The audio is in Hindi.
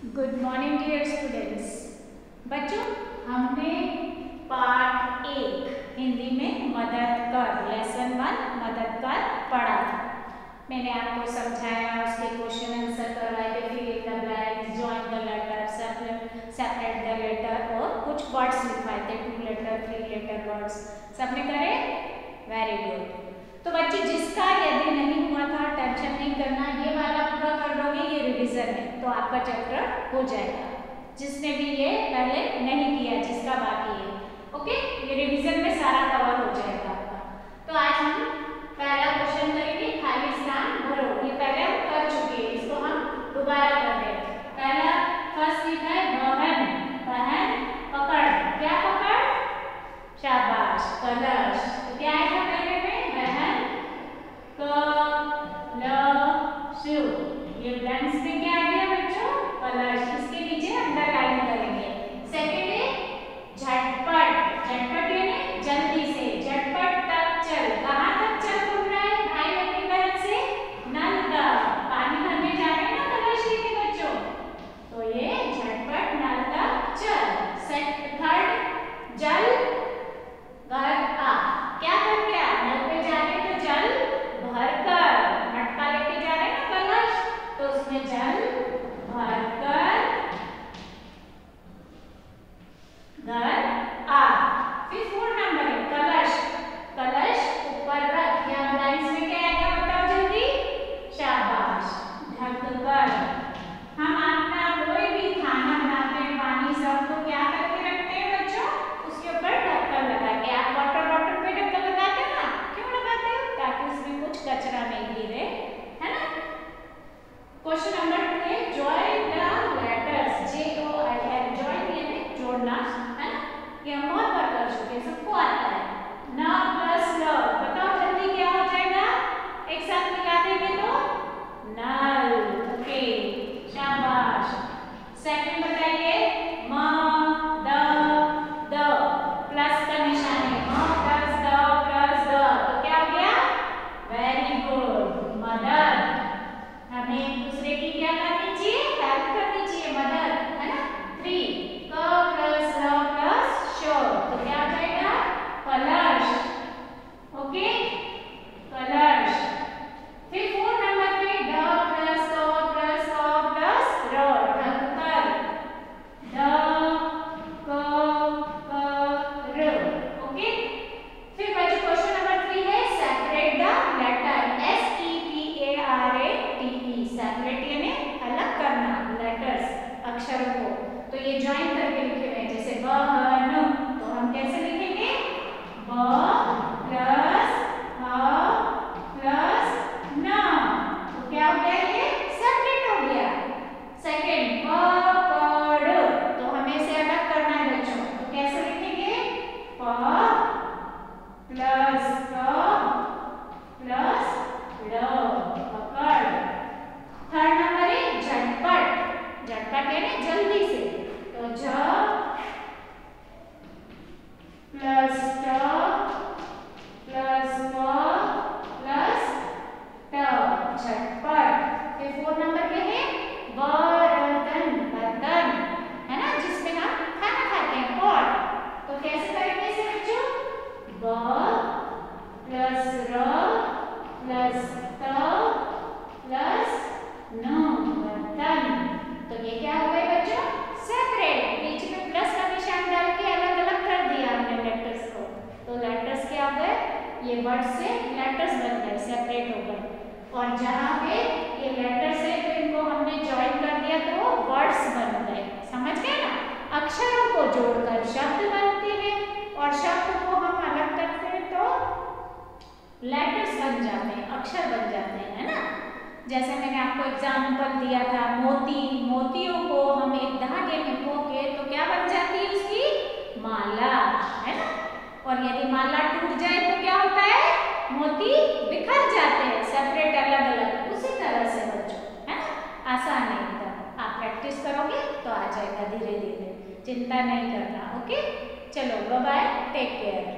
Good morning dear students. बच्चों, हमने पार्ट 1 हिंदी में मदद कर लेसन 1 मदद कर पढ़ा था। मैंने आपको समझाया, उसके क्वेश्चन आंसर करवाए थे, fill in the blanks, join the letter, separate the letter और कुछ वर्ड्स लिखवाए थे, 2 लेटर 3 लेटर वर्ड्स। सबने करे? Very good. तो बच्चे, जिसका यदि नहीं हुआ था टेंशन नहीं करना, ये वाला पूरा कर लोगे, ये रिवीजन है तो आपका चैप्टर हो जाएगा। जिसने भी ये पहले नहीं किया, जिसका बाकी है, ओके, ये रिवीजन में सारा कवर हो जाएगा आपका। तो आज हम पहला क्वेश्चन करेंगे, खाली स्थान भरो। ये पहले हम कर चुके हैं, इसको हम दोबारा कर रहे हैं। पहला फर्स्ट लिखा है बहन, बहन पकड़, क्या पकड़? शाबाश, कलश। तो क्या आएगा पहले में? बहन कलश। ये ब्लैंक्स में क्या आ गया बच्चों? कलश। इसके नीचे अंडरलाइन करेंगे। सेकंड है झटपट, झटपट यानी जल्दी से, झटपट तक चल। कहां तक चल घूम रहा है भाई अपनी बहन से? नल तक। पानी भरने जा रहे हैं ना कलश लेके बच्चों, तो ये झटपट नल तक चल। थर्ड जल घर आ, क्या कर क्या? नल पे जा रहे तो जल भर कर, मटका लेके जा रहे हैं ना कलश, तो उसमें जल भर कर घर आ। फिर 4 नंबर है कलश, कलश ऊपर रख। या लाइंस में क्या आएगा बताओ जल्दी? शाबाश, ढक कर। हम अपना कोई भी खाना बनाते हैं, पानी सब, तो क्या करके रखते हैं बच्चों? उसके ऊपर ढक्कन लगा के। आप वाटर बॉटल पे ढक्कन लगाते हैं ना, क्यों लगाते हो? ताकि उसमें कुछ कचरा नहीं गिरे, है ना। क्वेश्चन नंबर 2 है join the letters, JOIN, join यानी जोड़ना, है ना। ये हम बहुत बार कर चुके हैं, सबको आता है। न प्लस ल, बताओ जल्दी क्या हो जाएगा? एक साथ मिला देंगे तो नल, ओके, शाबाश। सेकंड बताइए, म द प्लस का निशान है, म प्लस द, तो क्या हो गया? वेरी गुड, मदद। हमें एक दूसरे की क्या करनी चाहिए? हेल्प करनी चाहिए, मदद, है ना। 3 क प्लस र प्लस श, तो क्या हो जाएगा? कलश, ओके, कलश। फिर 4 नंबर पे ड प्लस प्लस र, ढककर, ड क र, ओके। फिर बच्चों क्वेश्चन नंबर 3 है separate the letter, SEPARATE, separate यानी अलग करना लेटर्स, अक्षरों को। तो ये ज्वाइन करके लिखे हुए हैं, जैसे बहन, तो हम कैसे लिखेंगे? ब प्लस ह प्लस न, तो क्या हो गया? ये सेपरेट हो गया। सेकंड पकड़, तो हमें इसे अलग करना है बच्चों, तो कैसे लिखेंगे? प प्लस क प्लस ल, पकड़। थर्ड नंबर है झटपट, झटपट यानी जल्दी से, तो झ प्लस ट प्लस प प्लस ट, झटपट। फिर 4 नंबर पे है बर्तन, बर्तन, है ना, जिसमें हम खाना खाते हैं, पॉट। तो कैसे करेंगे इसे बच्चों? ब प्लस र प्लस त प्लस न, बर्तन। तो ये क्या हो गए बच्चों? सेपरेट। बीच में प्लस का निशान डाल के अलग अलग कर दिया हमने लेटर्स को, तो लेटर्स क्या हो गए? ये वर्ड से लेटर्स बन गए, सेपरेट हो गए। और जहाँ पे ये लेटर्स है तो इनको हमने ज्वाइन कर दिया तो वो वर्ड्स बन गए, समझ गए ना। अक्षरों को जोड़कर शब्द बनते हैं, और शब्द को हम अलग करते हैं तो लेटर्स बन जाते हैं, अक्षर बन जाते हैं, है ना। जैसे मैंने आपको एग्जाम्पल दिया था, मोती, मोतियों को हम एक धागे में पोके तो क्या बन जाती है उसकी? माला, है ना। और यदि माला टूट जाए तो क्या होता है? मोती बिखर जाते हैं, सेपरेट, अलग अलग। उसी तरह से बच्चों, है ना, आसान है एकदम। आप प्रैक्टिस करोगे तो आ जाएगा धीरे धीरे, चिंता नहीं करना, ओके। चलो बाय बाय, टेक केयर।